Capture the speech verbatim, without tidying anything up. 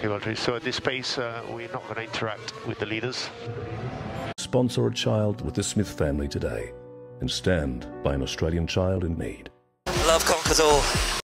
Okay, Valterri. So at this space, uh, we're not going to interact with the leaders. Sponsor a child with the Smith family today and stand by an Australian child in need. Love conquers all.